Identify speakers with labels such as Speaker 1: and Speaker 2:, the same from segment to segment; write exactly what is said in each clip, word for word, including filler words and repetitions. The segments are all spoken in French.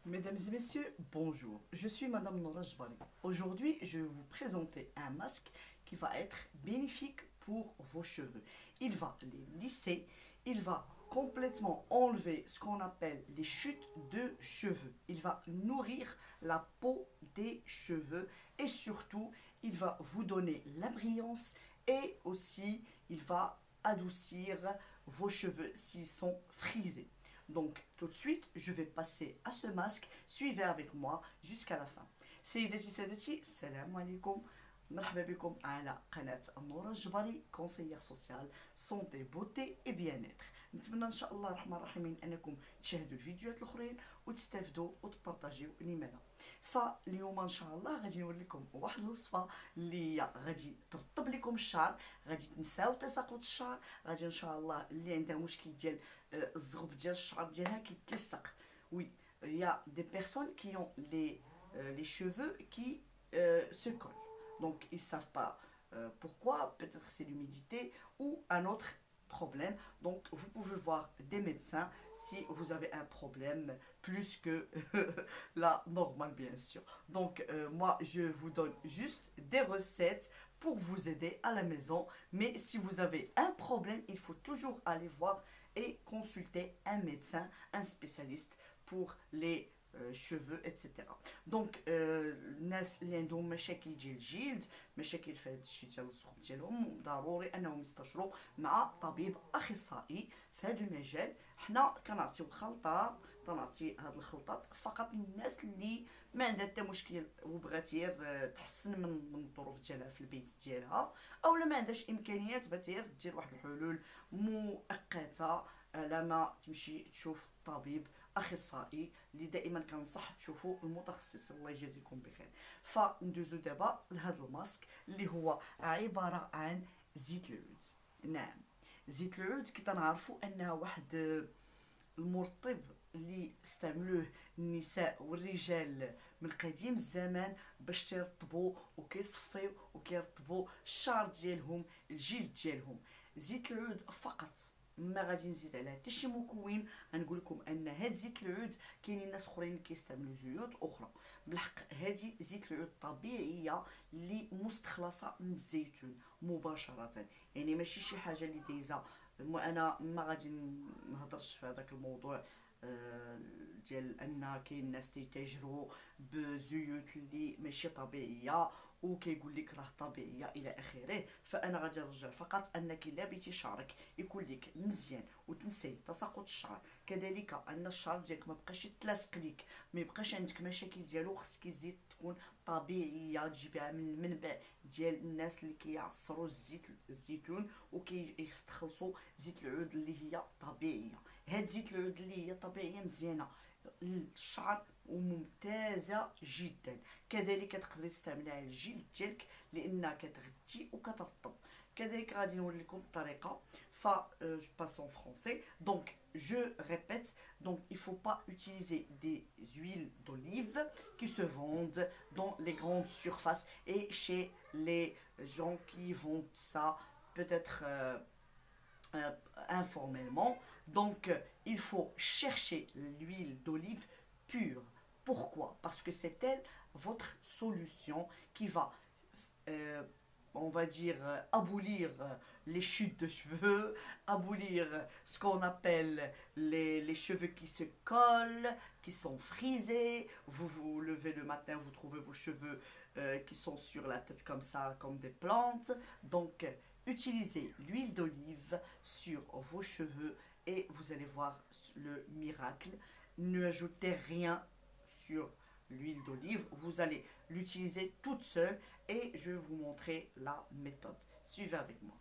Speaker 1: Mesdames et messieurs, bonjour. Je suis Madame Nora Jbali. Aujourd'hui, je vais vous présenter un masque qui va être bénéfique pour vos cheveux. Il va les lisser, il va complètement enlever ce qu'on appelle les chutes de cheveux. Il va nourrir la peau des cheveux et surtout, il va vous donner la brillance et aussi, il va adoucir vos cheveux s'ils sont frisés. Donc tout de suite, je vais passer à ce masque. Suivez avec moi jusqu'à la fin. سيداتي سادتي السلام عليكم. مرحبا بكم على قناة نورة الجبري كونسيير سوسيال سونتي بوتي اي بيان اتر. نتمنى ان شاء الله الرحمن الرحيم انكم تشاهدوا الفيديوهات الاخرين وتستافدوا وتبارطاجيو لماذا. فاليوم ان شاء الله غادي نوريكم واحد الوصفه اللي غادي ترطب لكم الشعر، غادي تنساو تساقط الشعر، غادي ان شاء الله اللي عندها مشكل ديال الزغب ديال الشعر ديالها كيتلصق. وي il y a des personnes qui ont les euh, les cheveux qui euh, se collent. Donc ils ne savent pas euh, pourquoi, peut-être c'est l'humidité ou un autre problème. Donc vous pouvez voir des médecins si vous avez un problème plus que la normale bien sûr. Donc euh, moi je vous donne juste des recettes pour vous aider à la maison. Mais si vous avez un problème, il faut toujours aller voir et consulter un médecin, un spécialiste pour les cheveux et cetera. دونك الناس اللي عندهم مشاكل ديال الجلد، مشاكل في هذا الشيء ديال الصوب ديالهم، ضروري انهم يستشروا مع طبيب اخصائي في هذا المجال. حنا كنعطيو خلطه، تنعطي هاد الخلطات فقط للناس اللي ما عندها حتى مشكل وبغات غير تحسن من من الظروف ديالها في البيت ديالها، اولا ما عندهاش امكانيات بغات غير دير واحد الحلول مؤقته على ما تمشي تشوف طبيب اخصائي اللي دائما كنصح تشوفوا المتخصص. الله يجازيكم بخير. فندوزو دابا لهذا الماسك اللي هو عباره عن زيت العود. نعم، زيت العود كي تنعرفوا انها واحد المرطب اللي استعملوه النساء والرجال من قديم الزمان باش تيرطبوا وكيصفيو وكيرطبوا الشعر ديالهم، الجلد ديالهم. زيت العود فقط، ما غادي نزيد عليها حتى شي مكون. غنقول لكم ان هاد زيت العود كاينين ناس اخرين كيستعملوا زيوت اخرى. بالحق هادي زيت العود طبيعيه اللي مستخلصه من الزيتون مباشره، يعني ماشي شي حاجه اللي دايزه. انا ما غادي نهضرش في هذاك الموضوع ديال ان كاين ناس تيتاجروا بزيوت اللي ماشي طبيعيه وكيقول لك راه طبيعيه الى اخره. فانا غادي نرجع فقط انك الا بيتي شعرك يكون لك مزيان وتنسي تساقط الشعر، كذلك ان الشعر ديالك ما بقاش يتلاصق ليك، ما يبقاش عندك مشاكل ديالو، خصك الزيت تكون طبيعيه تجيبها من المنبع ديال الناس اللي كيعصروا الزيت الزيتون وكيستخلصوا زيت العود اللي هي طبيعيه. هاد زيت العود اللي هي طبيعيه مزيانه للشعر وممتازه جدا، كذلك تقدري تستعمليها على الجلد ديالك لانها كتغذي وكترطب. كذلك غادي نوري لكم الطريقه. ف je passe en français. Donc je répète, donc il faut pas utiliser des huiles d'olive qui se vendent dans les grandes surfaces et chez les gens qui vendent ça peut-être euh, euh, informellement. Donc euh, il faut chercher l'huile d'olive pure. Pourquoi? Parce que c'est elle votre solution qui va euh, on va dire euh, abolir euh, les chutes de cheveux, abolir euh, ce qu'on appelle les, les cheveux qui se collent, qui sont frisés. Vous vous levez le matin, vous trouvez vos cheveux euh, qui sont sur la tête comme ça, comme des plantes. Donc euh, utilisez l'huile d'olive sur vos cheveux et vous allez voir le miracle. Ne ajoutez rien sur l'huile d'olive, vous allez l'utiliser toute seule et je vais vous montrer la méthode. Suivez avec moi.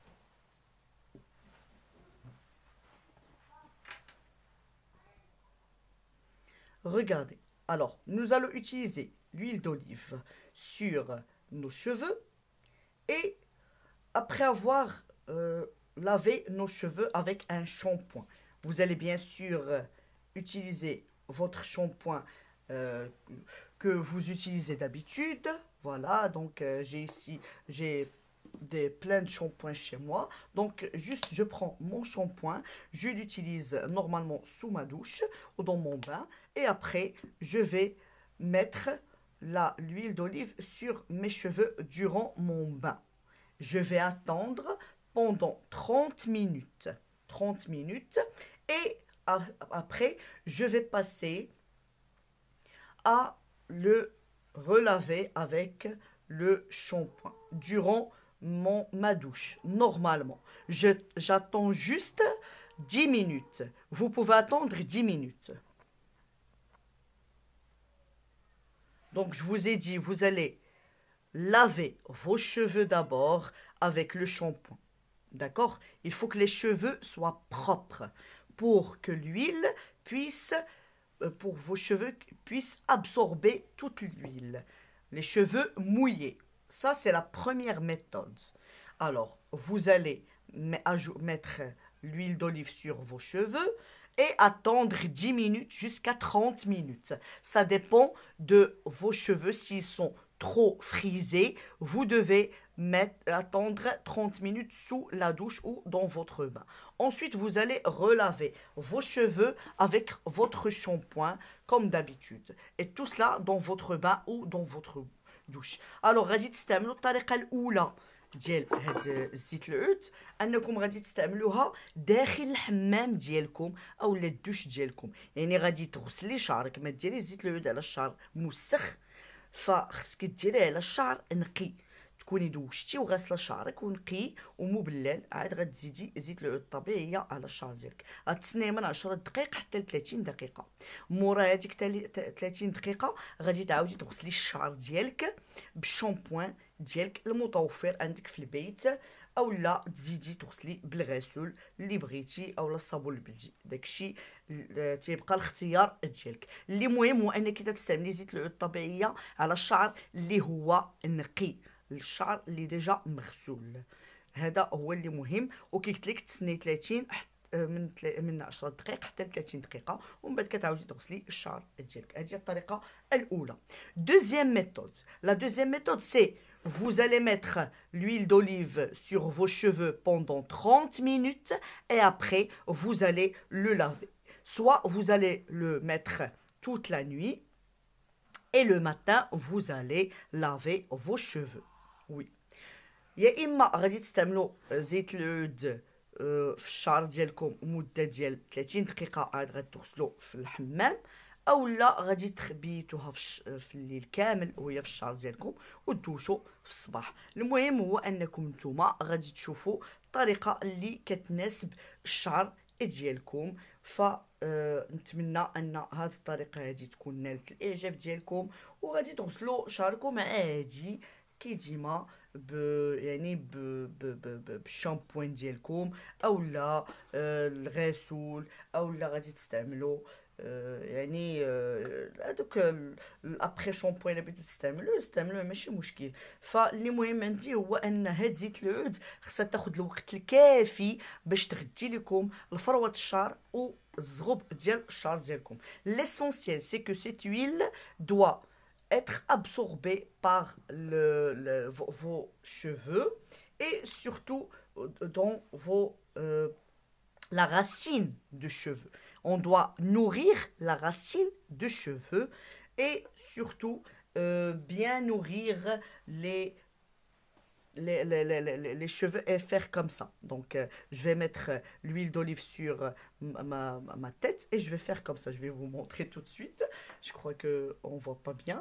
Speaker 1: Regardez, alors nous allons utiliser l'huile d'olive sur nos cheveux et après avoir euh, lavé nos cheveux avec un shampoing, vous allez bien sûr euh, utiliser votre shampoing euh, que vous utilisez d'habitude. Voilà, donc euh, j'ai ici j'ai des plein de shampoing chez moi. Donc, juste, je prends mon shampoing, je l'utilise normalement sous ma douche ou dans mon bain. Et après, je vais mettre l'huile d'olive sur mes cheveux durant mon bain. Je vais attendre pendant trente minutes. trente minutes. Et après, je vais passer à le relaver avec le shampoing durant mon, ma douche, normalement. J'attends juste dix minutes. Vous pouvez attendre dix minutes. Donc, je vous ai dit, vous allez laver vos cheveux d'abord avec le shampoing. D'accord? Il faut que les cheveux soient propres pour que l'huile puisse, pour vos cheveux puissent absorber toute l'huile. Les cheveux mouillés. Ça, c'est la première méthode. Alors, vous allez mettre l'huile d'olive sur vos cheveux et attendre dix minutes jusqu'à trente minutes. Ça dépend de vos cheveux. S'ils sont trop frisés, vous devez mettre, attendre trente minutes sous la douche ou dans votre bain. Ensuite, vous allez relaver vos cheveux avec votre shampoing comme d'habitude. Et tout cela dans votre bain ou dans votre douche. Alors, غادي تستعملوا الطريقة الأولى ديال هاد الزيت العود انكم غادي تستعملوها داخل الحمام ديالكم او الدوش ديالكم. يعني غادي تغسلي شعرك، ما ديريش زيت العود على الشعر موسخ، فخصك ديريه على الشعر نقي، تكوني دوشتي وغاسله شعرك ونقي ومبلل، عاد غتزيدي زيت العود الطبيعيه على الشعر ديالك. غتسنيه من عشرة دقائق حتى ل ثلاثين دقيقه. مورا هذيك ثلاثين دقيقه غادي تعاودي تغسلي الشعر ديالك بالشامبوان ديالك المتوفر عندك في البيت، اولا تزيدي تغسلي بالغسول اللي بغيتي اولا الصابون البلدي. داكشي تيبقى الاختيار ديالك. اللي مهم هو انك تستعملي زيت العود الطبيعيه على الشعر اللي هو نقي، الشعر اللي ديجا مغسول. هذا هو اللي مهم. وكي قلت لك تسني ثلاثين من من عشرة دقائق حتى ل ثلاثين دقيقه، ومن بعد كتعاودي تغسلي الشعر ديالك. هذه الطريقه الاولى. Deuxième méthode. La deuxième méthode, c'est vous allez mettre l'huile d'olive sur vos cheveux pendant trente minutes et après vous allez le laver. Soit vous allez le mettre toute la nuit et le matin vous allez laver vos cheveux. Oui. يا اما غادي تستعملوا زيت العود في الشعر ديالكم مده ديال ثلاثين دقيقه عاد غتغسلوا في الحمام، اولا غادي تخبيتوها في, في الليل كامل وهي في الشعر ديالكم وتدوشوا في الصباح. المهم هو انكم نتوما غادي تشوفوا الطريقه اللي كتناسب الشعر ديالكم. ف نتمنى ان هذه الطريقه هذه تكون نالت الاعجاب ديالكم، وغادي تغسلوا شعركم عادي كي ديما ب يعني ب ب ب بالشامبوين ديالكم اولا الغسول، اولا غادي تستعملوا يعني هذوك الابخي شامبوين اللي بغيتو تستعملوه استعملوه ماشي مشكل. فاللي مهم عندي هو ان هاد زيت العود خصها تاخذ الوقت الكافي باش تغدي لكم الفروه الشعر والزغب ديال الشعر ديالكم. L'essentiel c'est que cette huile doit être absorbée par le, le, vos, vos cheveux et surtout dans vos, euh, la racine de cheveux. On doit nourrir la racine de cheveux et surtout euh, bien nourrir les, les, les, les, les cheveux et faire comme ça. Donc euh, je vais mettre l'huile d'olive sur ma, ma, ma tête et je vais faire comme ça. Je vais vous montrer tout de suite. Je crois qu'on ne voit pas bien.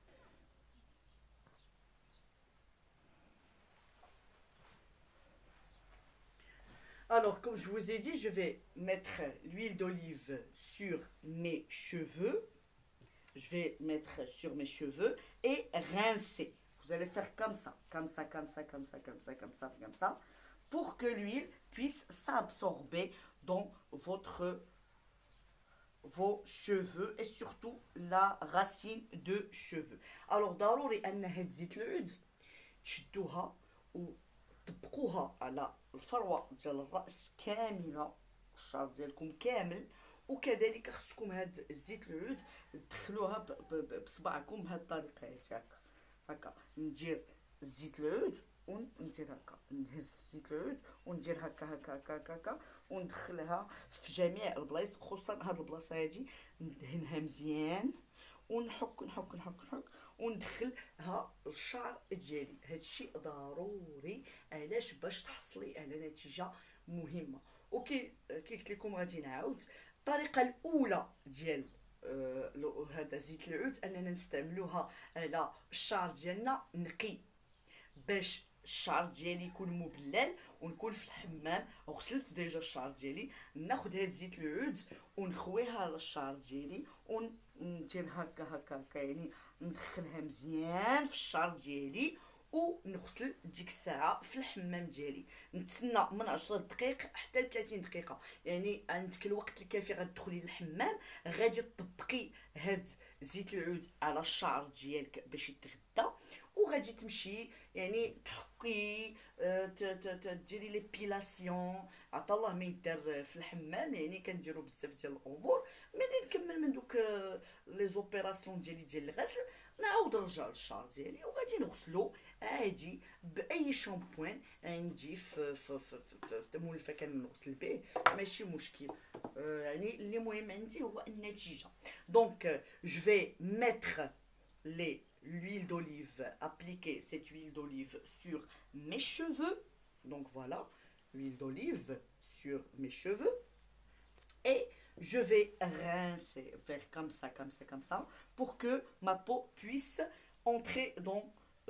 Speaker 1: Alors, comme je vous ai dit, je vais mettre l'huile d'olive sur mes cheveux. Je vais mettre sur mes cheveux et rincer. Vous allez faire comme ça, comme ça, comme ça, comme ça, comme ça, comme ça, comme ça, pour que l'huile puisse s'absorber dans votre, vos cheveux et surtout la racine de cheveux. Alors, ضروري أن هاد زيت العود تشدوها و طبقوها على الفروه ديال الراس كامله، الشعر ديالكم كامل، وكذلك خصكم هاد الزيت العود تدخلوها بصبعكم بهاد الطريقه هكا هكا. ندير زيت العود وندير هكا، نهز زيت العود وندير هكا هكا هكا هكا وندخلها في جميع البلايص، خصوصا هاد البلاصه هادي ندهنها مزيان ونحك نحك نحك نحك وندخلها للشعر ديالي. هادشي ضروري، علاش؟ باش تحصلي على نتيجه مهمه. وكي كي قلت لكم غادي نعاود الطريقه الاولى ديال آه هذا زيت العود اننا نستعملوها على الشعر ديالنا نقي، باش الشعر ديالي يكون مبلل ونكون في الحمام وغسلت ديجا الشعر ديالي، ناخذ هاد زيت العود ونخويها على الشعر ديالي وندير هكا هكا هكا، يعني ندخلها مزيان في الشعر ديالي ونغسل ديك الساعه في الحمام ديالي. نتسنى من عشرة دقائق حتى ل ثلاثين دقيقه، يعني عندك الوقت الكافي غتدخلي للحمام، غادي تطبقي هاد زيت العود على الشعر ديالك باش يتغذى، وغادي تمشي يعني تحكي ديري ليبيلاسيون، عطا الله ما يدار في الحمام، يعني كنديروا بزاف ديال الامور. ملي نكمل من دوك لي زوبيراسيون ديالي ديال الغسل نعاود نرجع للشعر ديالي وغادي نغسلو عادي باي شامبوان عندي في في في في, في مولفه كنغسل به، ماشي مشكل. euh, يعني اللي مهم عندي هو النتيجه. دونك جو في ميتر لي l'huile d'olive, appliquer cette huile d'olive sur mes cheveux. Donc voilà, l'huile d'olive sur mes cheveux. Et je vais rincer, faire comme ça, comme ça, comme ça, pour que ma peau puisse entrer dans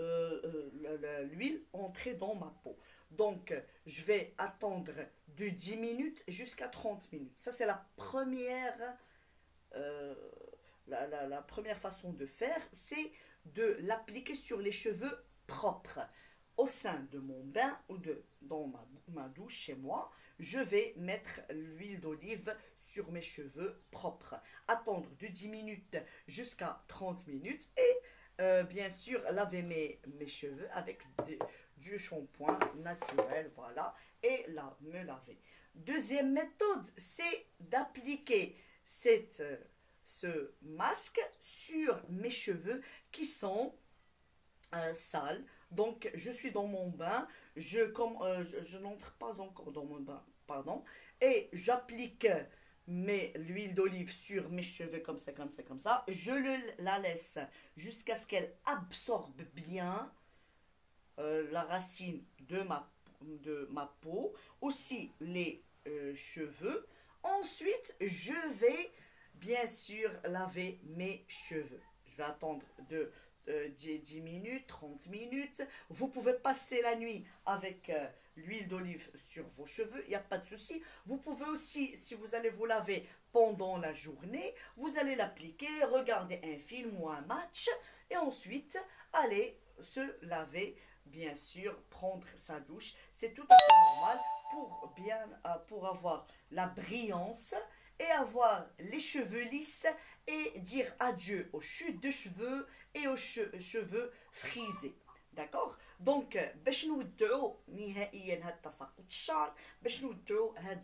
Speaker 1: euh, l'huile, entrer dans ma peau. Donc je vais attendre de dix minutes jusqu'à trente minutes. Ça c'est la première, euh, la, la, la première façon de faire, c'est de l'appliquer sur les cheveux propres. Au sein de mon bain ou de, dans ma, ma douche chez moi, je vais mettre l'huile d'olive sur mes cheveux propres. Attendre de dix minutes jusqu'à trente minutes et euh, bien sûr laver mes, mes cheveux avec des, du shampoing naturel, voilà, et là, me laver. Deuxième méthode, c'est d'appliquer cette... ce masque sur mes cheveux qui sont euh, sales. Donc je suis dans mon bain, je, comme, euh, je, je n'entre pas encore dans mon bain, pardon, et j'applique l'huile d'olive sur mes cheveux comme ça, comme ça, comme ça. Je le, la laisse jusqu'à ce qu'elle absorbe bien euh, la racine de ma, de ma peau, aussi les euh, cheveux. Ensuite, je vais bien sûr laver mes cheveux. Je vais attendre de euh, dix minutes, trente minutes. Vous pouvez passer la nuit avec euh, l'huile d'olive sur vos cheveux, il n'y a pas de souci. Vous pouvez aussi, si vous allez vous laver pendant la journée, vous allez l'appliquer, regarder un film ou un match et ensuite aller se laver, bien sûr, prendre sa douche. C'est tout à fait normal pour, bien, euh, pour avoir la brillance et avoir les cheveux lisses et dire adieu aux chutes de cheveux et aux che cheveux frisés. D'accord? Donc باش نودعو نهائيا هاد تساقط الشعر، باش نودعو هاد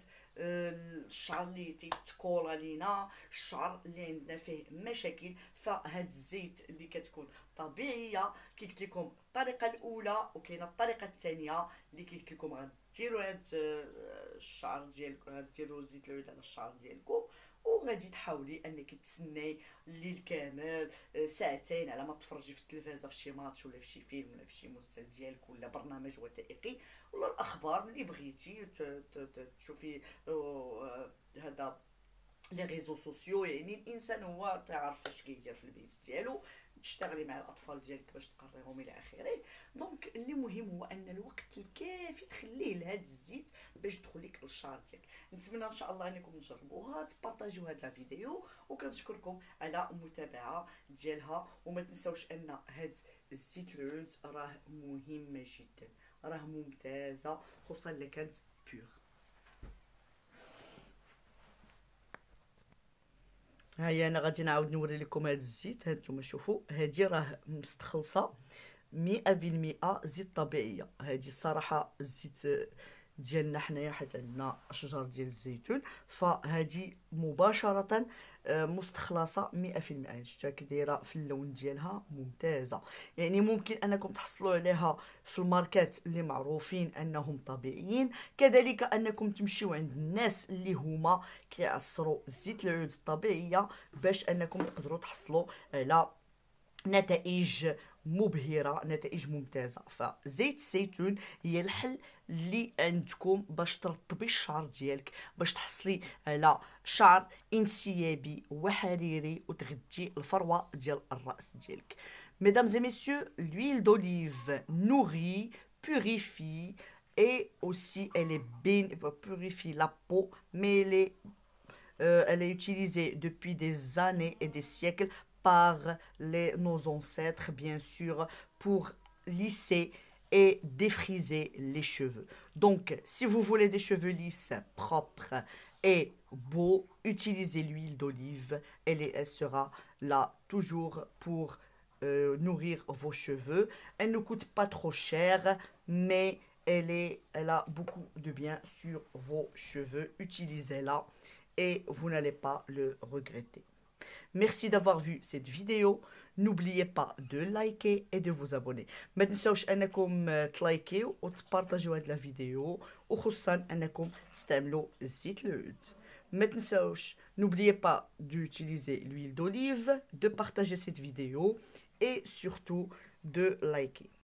Speaker 1: الشعر اللي تيتكول علينا، الشعر اللي عندنا فيه مشاكل، فهاد الزيت اللي كتكون طبيعيه كي قلت لكم الطريقه الاولى، وكاينه الطريقه الثانيه اللي كي قلت لكم غديروا هاد الشعر ديالكم، غديروا زيت العود على الشعر ديالكم وغادي تحاولي انك تسناي الليل كامل ساعتين على ما تفرجي في التلفازه في شي ماتش ولا في شي فيلم ولا في شي مسلسل ديالك ولا برنامج وثائقي ولا الاخبار اللي بغيتي تشوفي هذا لي ريزو سوسيو. يعني الانسان هو تعرف فاش كيدير في البيت ديالو، تشتغلي مع الاطفال ديالك باش تقريهم الى اخره. دونك اللي مهم هو ان الوقت الكافي تخليه لهذا الزيت باش يدخل لك للشعر ديالك. نتمنى ان شاء الله انكم تجربوها، تبارطاجيو هذا الفيديو، وكنشكركم على المتابعه ديالها. وما تنساوش ان هاد الزيت العود راه مهمه جدا، راه ممتازه خصوصا الا كانت بيور. هيا انا غادي نعاود نوري لكم هاد الزيت. هانتوما شوفوا، هادي راه مستخلصه مئة بالمئة زيت طبيعيه. هادي الصراحه الزيت
Speaker 2: ديالنا حنايا حيت عندنا اشجار ديال الزيتون، فهذه مباشره آه، مستخلصه مئة في المئة. شفتوها كي دايره في اللون ديالها ممتازه، يعني ممكن انكم تحصلوا عليها في الماركات اللي معروفين انهم طبيعيين، كذلك انكم تمشيو عند الناس اللي هما كيعصروا زيت العود الطبيعيه باش انكم تقدروا تحصلوا على نتائج مبهرة، نتائج ممتازة. فزيت الزيتون هي الحل اللي عندكم باش ترطبي الشعر ديالك، باش تحصلي على شعر انسيابي وحريري وتغذي الفروة ديال الرأس ديالك. Mesdames et messieurs, l'huile d'olive nourrit, purifie et aussi elle est bien, purifie la peau, mais elle est Euh, elle est utilisée depuis des années et des siècles par les, nos ancêtres, bien sûr, pour lisser et défriser les cheveux. Donc, si vous voulez des cheveux lisses, propres et beaux, utilisez l'huile d'olive. Elle, elle sera là toujours pour euh, nourrir vos cheveux. Elle ne coûte pas trop cher, mais elle, est, elle a beaucoup de bien sur vos cheveux. Utilisez-la et vous n'allez pas le regretter. Merci d'avoir vu cette vidéo. N'oubliez pas de liker et de vous abonner. ما تنسوش انكم تلايكيو وتبارطاجيو هاد لا فيديو، وخصوصا انكم تستعملوا زيت العود. ما تنسوش, n'oubliez pas d'utiliser l'huile d'olive, de partager cette vidéo et surtout de liker.